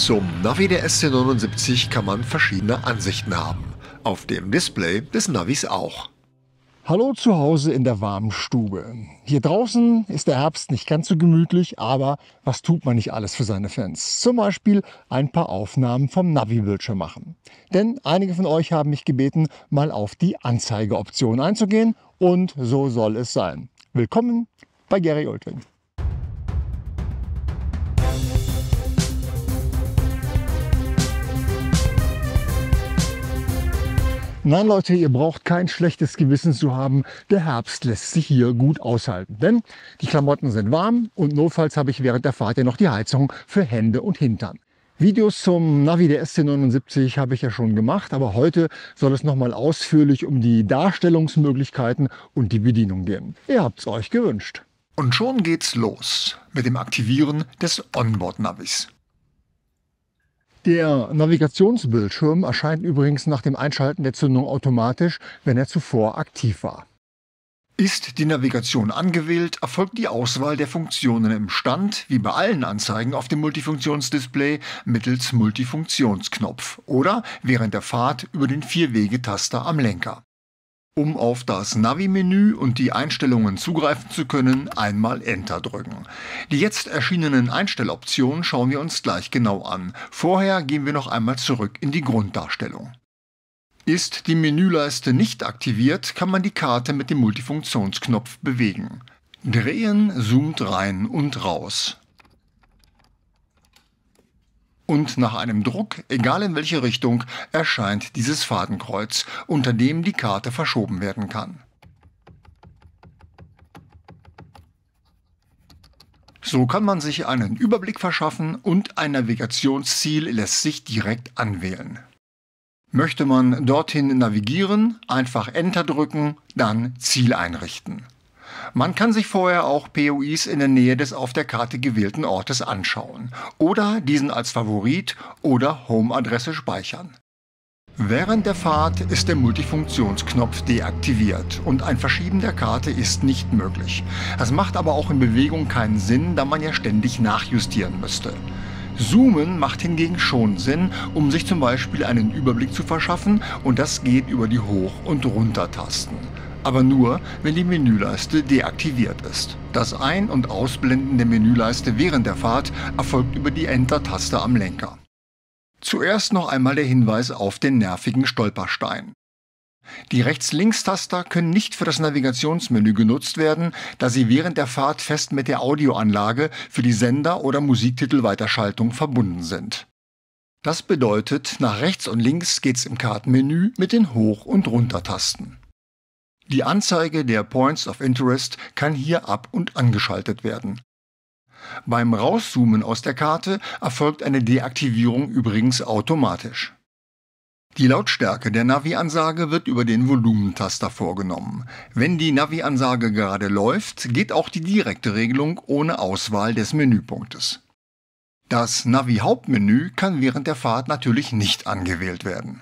Zum Navi der SC79 kann man verschiedene Ansichten haben. Auf dem Display des Navis auch. Hallo zu Hause in der warmen Stube. Hier draußen ist der Herbst nicht ganz so gemütlich, aber was tut man nicht alles für seine Fans? Zum Beispiel ein paar Aufnahmen vom Navi-Bildschirm machen. Denn einige von euch haben mich gebeten, mal auf die Anzeigeoption einzugehen und so soll es sein. Willkommen bei Gary Ulting. Nein Leute, ihr braucht kein schlechtes Gewissen zu haben, der Herbst lässt sich hier gut aushalten. Denn die Klamotten sind warm und notfalls habe ich während der Fahrt ja noch die Heizung für Hände und Hintern. Videos zum Navi der SC79 habe ich ja schon gemacht, aber heute soll es nochmal ausführlich um die Darstellungsmöglichkeiten und die Bedienung gehen. Ihr habt es euch gewünscht. Und schon geht's los mit dem Aktivieren des Onboard-Navis. Der Navigationsbildschirm erscheint übrigens nach dem Einschalten der Zündung automatisch, wenn er zuvor aktiv war. Ist die Navigation angewählt, erfolgt die Auswahl der Funktionen im Stand, wie bei allen Anzeigen auf dem Multifunktionsdisplay, mittels Multifunktionsknopf oder während der Fahrt über den 4-Wege-Taster am Lenker. Um auf das Navi-Menü und die Einstellungen zugreifen zu können, einmal Enter drücken. Die jetzt erschienenen Einstelloptionen schauen wir uns gleich genau an. Vorher gehen wir noch einmal zurück in die Grunddarstellung. Ist die Menüleiste nicht aktiviert, kann man die Karte mit dem Multifunktionsknopf bewegen. Drehen zoomt rein und raus. Und nach einem Druck, egal in welche Richtung, erscheint dieses Fadenkreuz, unter dem die Karte verschoben werden kann. So kann man sich einen Überblick verschaffen und ein Navigationsziel lässt sich direkt anwählen. Möchte man dorthin navigieren, einfach Enter drücken, dann Ziel einrichten. Man kann sich vorher auch POIs in der Nähe des auf der Karte gewählten Ortes anschauen oder diesen als Favorit oder Home-Adresse speichern. Während der Fahrt ist der Multifunktionsknopf deaktiviert und ein Verschieben der Karte ist nicht möglich. Das macht aber auch in Bewegung keinen Sinn, da man ja ständig nachjustieren müsste. Zoomen macht hingegen schon Sinn, um sich zum Beispiel einen Überblick zu verschaffen und das geht über die Hoch- und Runtertasten. Aber nur, wenn die Menüleiste deaktiviert ist. Das Ein- und Ausblenden der Menüleiste während der Fahrt erfolgt über die Enter-Taste am Lenker. Zuerst noch einmal der Hinweis auf den nervigen Stolperstein. Die Rechts-Links-Taster können nicht für das Navigationsmenü genutzt werden, da sie während der Fahrt fest mit der Audioanlage für die Sender- oder Musiktitelweiterschaltung verbunden sind. Das bedeutet, nach rechts und links geht's im Kartenmenü mit den Hoch- und Runtertasten. Die Anzeige der Points of Interest kann hier ab- und angeschaltet werden. Beim Rauszoomen aus der Karte erfolgt eine Deaktivierung übrigens automatisch. Die Lautstärke der Navi-Ansage wird über den Volumentaster vorgenommen. Wenn die Navi-Ansage gerade läuft, geht auch die direkte Regelung ohne Auswahl des Menüpunktes. Das Navi-Hauptmenü kann während der Fahrt natürlich nicht angewählt werden.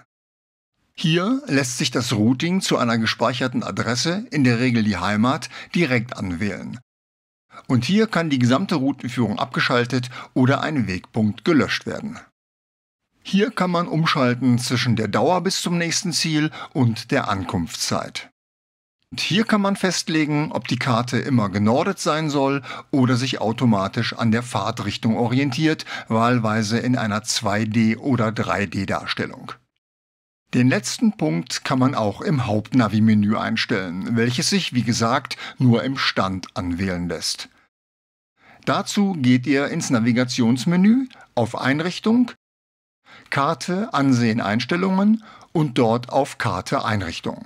Hier lässt sich das Routing zu einer gespeicherten Adresse, in der Regel die Heimat, direkt anwählen. Und hier kann die gesamte Routenführung abgeschaltet oder ein Wegpunkt gelöscht werden. Hier kann man umschalten zwischen der Dauer bis zum nächsten Ziel und der Ankunftszeit. Und hier kann man festlegen, ob die Karte immer genordet sein soll oder sich automatisch an der Fahrtrichtung orientiert, wahlweise in einer 2D- oder 3D-Darstellung. Den letzten Punkt kann man auch im Hauptnavi-Menü einstellen, welches sich, wie gesagt, nur im Stand anwählen lässt. Dazu geht ihr ins Navigationsmenü, auf Einrichtung, Karte, Ansehen, Einstellungen und dort auf Karte, Einrichtung.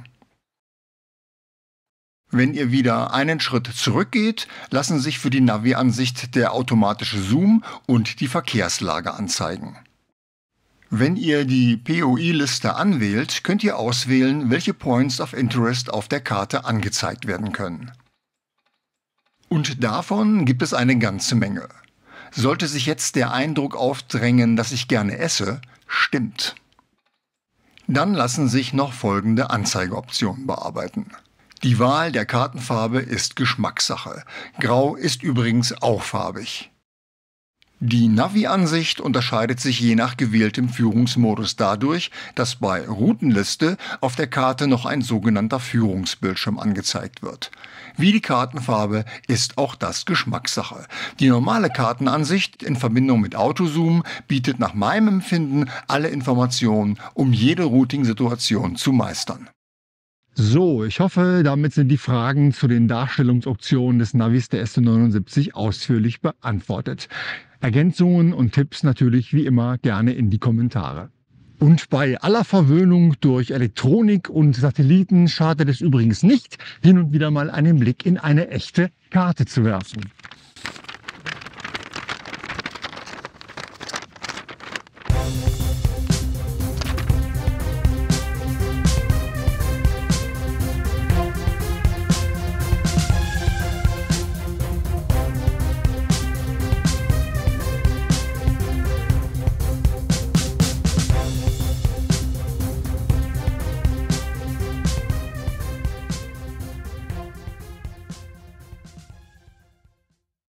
Wenn ihr wieder einen Schritt zurückgeht, lassen sich für die Navi-Ansicht der automatische Zoom und die Verkehrslage anzeigen. Wenn ihr die POI-Liste anwählt, könnt ihr auswählen, welche Points of Interest auf der Karte angezeigt werden können. Und davon gibt es eine ganze Menge. Sollte sich jetzt der Eindruck aufdrängen, dass ich gerne esse, stimmt. Dann lassen sich noch folgende Anzeigeoptionen bearbeiten. Die Wahl der Kartenfarbe ist Geschmackssache. Grau ist übrigens auch farbig. Die Navi-Ansicht unterscheidet sich je nach gewähltem Führungsmodus dadurch, dass bei Routenliste auf der Karte noch ein sogenannter Führungsbildschirm angezeigt wird. Wie die Kartenfarbe ist auch das Geschmackssache. Die normale Kartenansicht in Verbindung mit Autozoom bietet nach meinem Empfinden alle Informationen, um jede Routing-Situation zu meistern. So, ich hoffe, damit sind die Fragen zu den Darstellungsoptionen des Navis der ST79 ausführlich beantwortet. Ergänzungen und Tipps natürlich wie immer gerne in die Kommentare. Und bei aller Verwöhnung durch Elektronik und Satelliten schadet es übrigens nicht, hin und wieder mal einen Blick in eine echte Karte zu werfen.